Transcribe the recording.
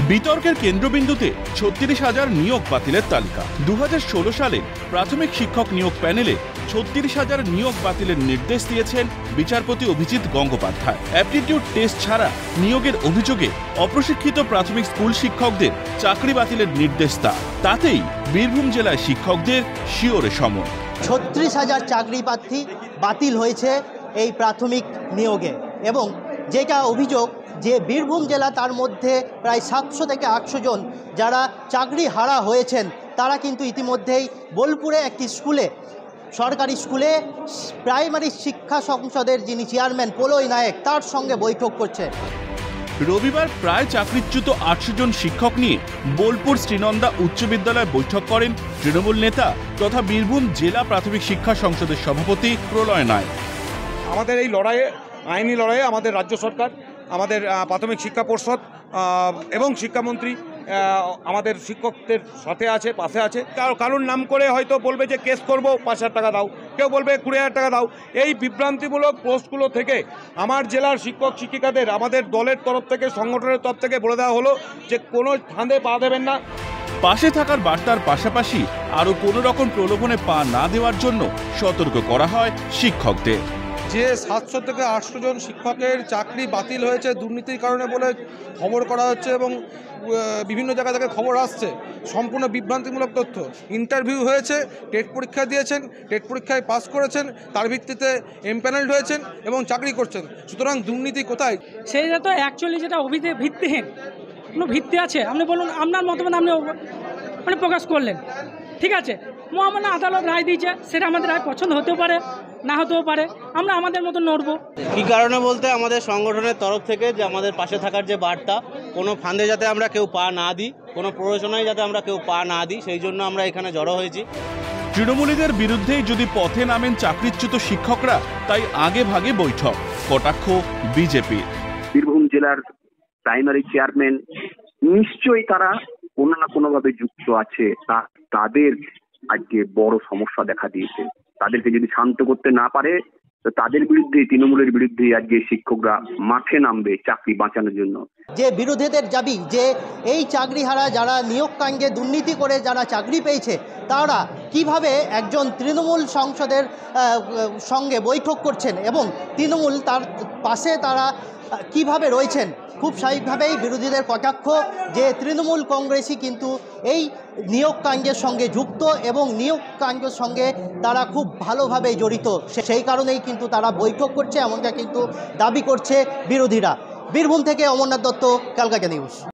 বিতর্কের কেন্দ্রবিন্দুতে ৩৬,০০০ নিয়োগ বাতিলের তালিকা। ২০১৬ সালে প্রাথমিক শিক্ষক নিয়োগ প্যানেলে ৩৬,০০০ নিয়োগ বাতিলের নির্দেশ দিয়েছেন বিচারপতি অভিজিৎ গঙ্গোপাধ্যায়। অ্যাপটিটিউড টেস্ট ছাড়া নিয়োগের অভিযোগে অপ্রশিক্ষিত প্রাথমিক স্কুল শিক্ষকদের চাকরি বাতিলের নির্দেশ তাতেই বীরভূম জেলায় শিক্ষকদের শিওরে সমন। ৩৬,০০০ চাকরি প্রার্থী বাতিল হয়েছে এই প্রাথমিক নিয়োগে, এবং যেটা অভিযোগ যে বীরভূম জেলা তার মধ্যে প্রায় ৭০০ থেকে ৮০০ জন যারা চাকরি হারা হয়েছেন তারা কিন্তু ইতিমধ্যেই বোলপুরে একটি স্কুলে, সরকারি স্কুলে প্রাইমারি শিক্ষা সংসদের যিনি চেয়ারম্যান পোলয় নায়েক তার সঙ্গে বৈঠক করছে। রবিবার প্রায় চাকরিচ্যুত ৮০০ জন শিক্ষক নিয়ে বোলপুর শ্রীনন্দা উচ্চ বিদ্যালয়ে বৈঠক করেন তৃণমূল নেতা তথা বীরভূম জেলা প্রাথমিক শিক্ষা সংসদের সভাপতি প্রলয় নায়েক। আমাদের এই লড়াইয়ে, আইনি লড়াইয়ে আমাদের রাজ্য সরকার, আমাদের প্রাথমিক শিক্ষা পর্ষদ এবং শিক্ষামন্ত্রী আমাদের শিক্ষকদের সাথে আছে, পাশে আছে। কারোর নাম করে হয়তো বলবে যে কেস করব, ৫,০০০ টাকা দাও, কেউ বলবে ২০,০০০ টাকা দাও। এই বিভ্রান্তিমূলক পোস্টগুলো থেকে আমার জেলার শিক্ষক শিক্ষিকাদের আমাদের দলের তরফ থেকে, সংগঠনের তরফ থেকে বলে দেওয়া হলো যে কোনো ফাঁদে পা দেবেন না। পাশে থাকার বার্তার পাশাপাশি আরও কোনো রকম প্রলোভনে পা না দেওয়ার জন্য সতর্ক করা হয় শিক্ষকদের। যে ৭০০ থেকে ৮০০ জন শিক্ষকের চাকরি বাতিল হয়েছে দুর্নীতির কারণে বলে খবর করা হচ্ছে এবং বিভিন্ন জায়গা থেকে খবর আসছে, সম্পূর্ণ বিভ্রান্তিমূলক তথ্য। ইন্টারভিউ হয়েছে, টেট পরীক্ষা দিয়েছেন, টেট পরীক্ষায় পাস করেছেন, তার ভিত্তিতে এমপ্যানেলড হয়েছেন এবং চাকরি করছেন। সুতরাং দুর্নীতি কোথায়? সেইটা তো অ্যাকচুয়ালি যেটা ভিত্তিহীন, কোনো ভিত্তি আছে? আপনি বলুন, আপনার মতামত আপনি মানে প্রকাশ করলেন, ঠিক আছে, মহামান্য আদালত রায় দিয়েছে, সেটা আমাদের রায় পছন্দ হতেও পারে, না হতেও পারে, আমরা আমাদের মতো নড়ব। কী কারণে বলতে আমাদের সংগঠনের তরফ থেকে যে আমাদের পাশে থাকার যে বার্তা, কোনো ফাঁদে যাতে আমরা কেউ পা না দিই, কোনো প্ররোচনায় যাতে আমরা কেউ পা না দিই, সেই জন্য আমরা এখানে জড়ো হয়েছি। তৃণমূলীদের বিরুদ্ধেই যদি পথে নামেন চাকরিচ্যুত শিক্ষকরা, তাই আগে ভাগে বৈঠক, কটাক্ষ বিজেপির। বীরভূম জেলার প্রাইমারি চেয়ারম্যান নিশ্চয়ই তারা কোনো না কোনোভাবে যুক্ত আছে, তাদের আজকে বড় সমস্যা দেখা দিয়েছে। তাদেরকে যদি শান্ত করতে না পারে তো তাদের বিরুদ্ধে, তৃণমূলের বিরুদ্ধে আজকে শিক্ষকরা মাঠে নামবে চাকরি বাঁচানোর জন্য। যে বিরোধীদের দাবি যে এই চাকরিহারা যারা নিয়োগ কাণ্ডে দুর্নীতি করে যারা চাকরি পেয়েছে তারা কিভাবে একজন তৃণমূল সাংসদের সঙ্গে বৈঠক করছেন এবং তৃণমূল তার পাশে তারা কিভাবে রয়েছেন। খুব স্বাভাবিকভাবেই বিরোধীদের কটাক্ষ যে তৃণমূল কংগ্রেসই কিন্তু এই নিয়োগ কাণ্ডের সঙ্গে যুক্ত এবং নিয়োগ কাণ্ডের সঙ্গে তারা খুব ভালোভাবে জড়িত, সেই কারণেই কিন্তু তারা বৈঠক করছে, এমনটা কিন্তু দাবি করছে বিরোধীরা। বীরভূম থেকে অমরনাথ দত্ত, ক্যালকাটা নিউজ।